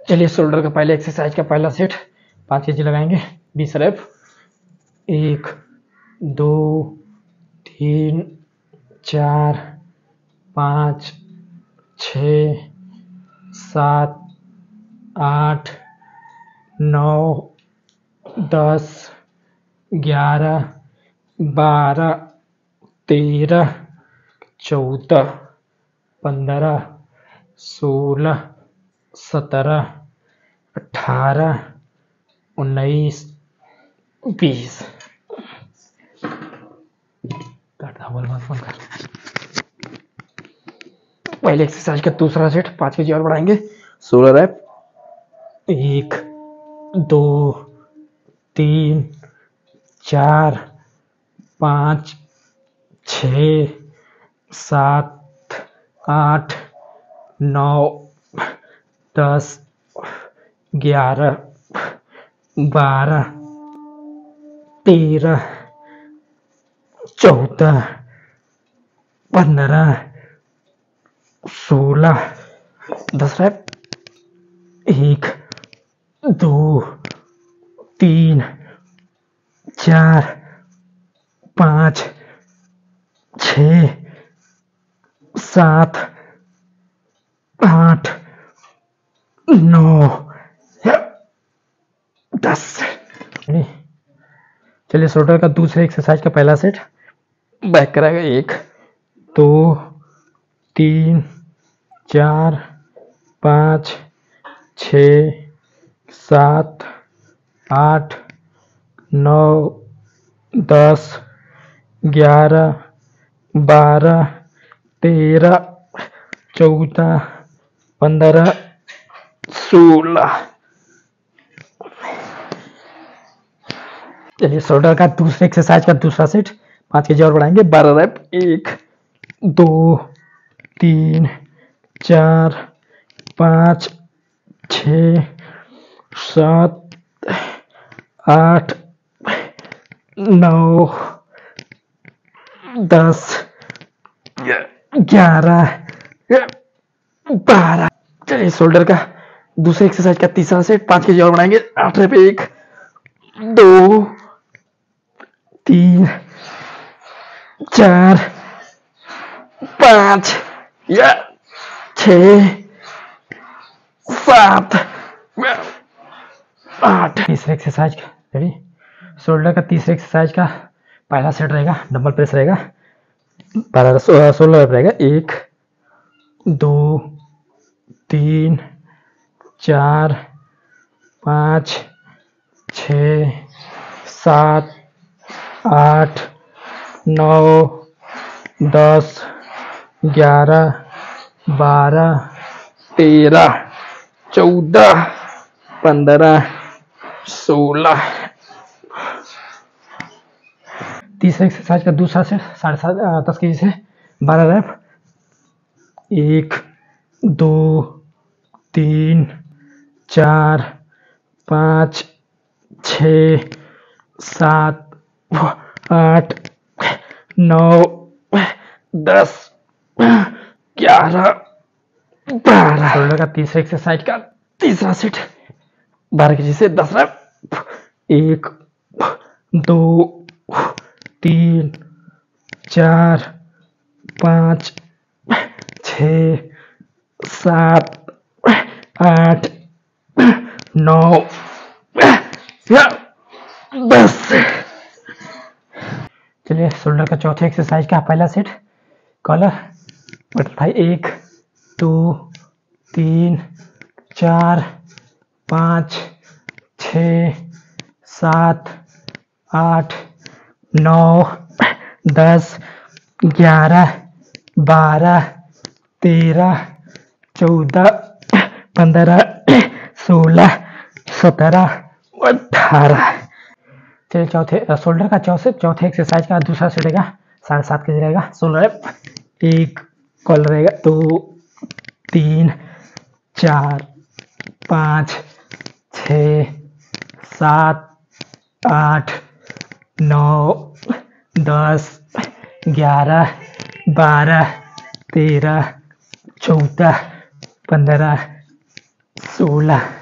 चलिए शोल्डर का पहले एक्सरसाइज का पहला सेट 5 kg लगाएंगे 20 रेप। 1 2 3 4 5 6 7 8 9 10 11 12 13 14 15 16 17 18 19 20। पहले एक्सरसाइज का दूसरा सेट 5 kg और बढ़ाएंगे 16 रैप। 1 2 3 4 5 6 7 8 9 10 11 12 13 14 15 16 10 रैप। 1 2 3 4 5 6 7 8 9 10। चलिए शोल्डर का दूसरे एक्सरसाइज का पहला सेट बैक कराएगा। 1 2 3 4 5 6 7 8 9 10 11 12 13 14 15 16। चलिए शोल्डर का दूसरे एक्सरसाइज का दूसरा सेट 5 kg और बढ़ाएंगे 12 रैप। 1 2 3 4 5 6 7 8 9 10 11 12। चलिए शोल्डर का दूसरे एक्सरसाइज का तीसरा सेट 5 kg और बढ़ाएंगे 8 रैप। 1 2 3 4 5 6 7 8। तीसरे एक्सरसाइज का रेडी। शोल्डर का तीसरे एक्सरसाइज का पहला सेट रहेगा डंबल प्रेस रहेगा 16 रहेगा। 1 2 3 4 5 6 7 8 9 10 11 12 13 14 15 16। तीसरे एक्सरसाइज का दूसरा सेट 10 kg से 12 रैप। 1 2 3 4 5 6 7 8 9 10 11 12। शोल्डर का तीसरे एक्सरसाइज का तीसरा सेट 12 kg से 10 रैप। 1 2 3 4 5 6 7 8 9 10। चलिए शोल्डर का चौथे एक्सरसाइज का पहला सेट कॉलर बटरफ्लाई। 1 2 3 4 5 6 7 8 9 10 11 12 13 14 15 16 17 18। चलिए चौथे शोल्डर का चौथे एक्सरसाइज का दूसरा सेट रहेगा 7.5 kg रहेगा 16 रैप। 1 कॉलर रहेगा 2 3 4 5 6 7 8 9 10 11 12 13 14 15 16।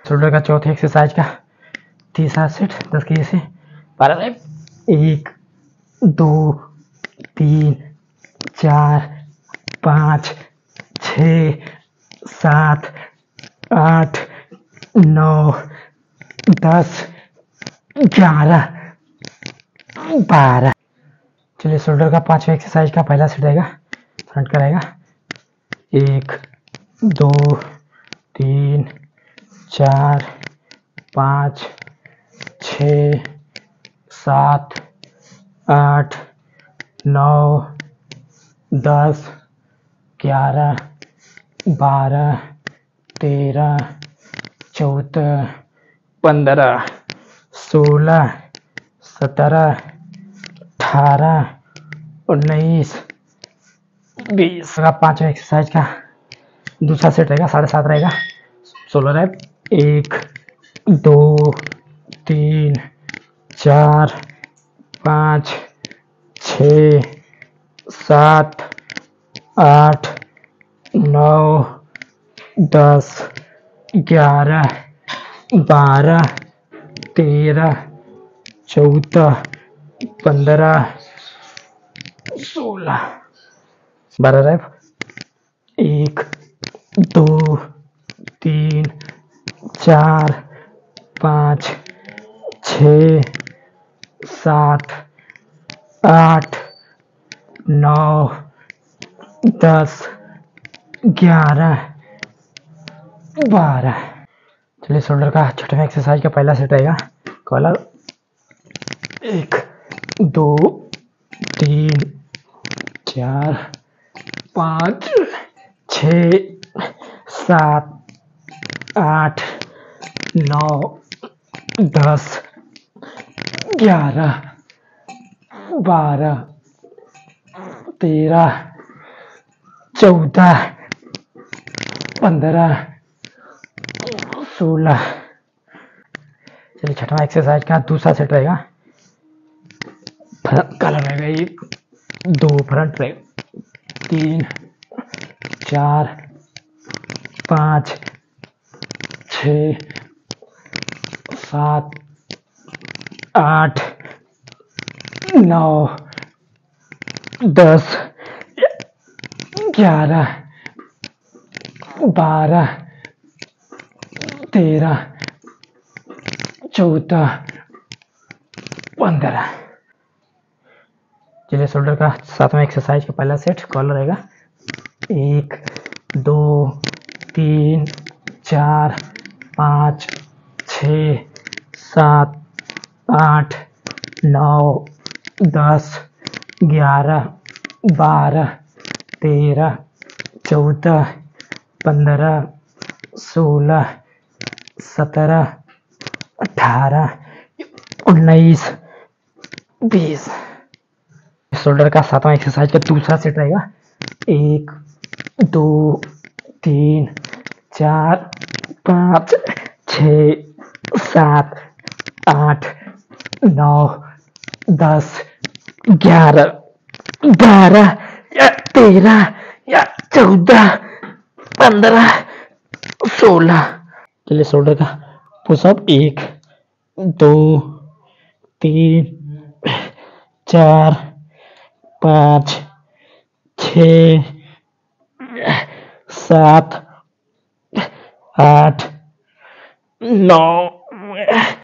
शोल्डर का चौथे एक्सरसाइज का तीसरा सेट 10 के से 12 रेप। 1 2 3 4 5 6 7 8 9 10 11 12। चलिए शोल्डर का पांचवा एक्सरसाइज का पहला सेट रहेगा, फ्रंट का रहेगा। 1 2 3 4 5 6 7 8 9 10 11 12 13 14 15 16 17 18 19 20 का पांचवा एक्सरसाइज का दूसरा सेट रहेगा, 7.5 रहेगा। 16 रैप। 1 2 3 4 5 6 7 8 9 10 11 12 13 14 15 16 12 रैप। 1 2 3 4 5 6 7 8 9 10 11 12। चलिए शोल्डर का छठवां एक्सरसाइज का पहला सेट रहेगा, कॉलर। 1 2 3 4 5 6 7 8 9 10 11 12 13 14 15 16। चलिए छठवां एक्सरसाइज का दूसरा सेट रहेगा, कलर रहेगा। 1 2 फ्रंट रहेगा। 3 4 5 6 7 8 9 10 11 12 13 14 15। चलिए शोल्डर का सातवां एक्सरसाइज का पहला सेट, कॉलर रहेगा। 1 2 3 4 5 6 7 8 9 10 11 12 13 14 15 16 17 18 19 20। शोल्डर का सातवां एक्सरसाइज का दूसरा सेट रहेगा। 1 2 3 4 5 6 7 8 9 10 11 12 या 13 या 14 15 16। चलिए शोल्डर का पुशअप। 1 2 3 4 5 6 7 8 9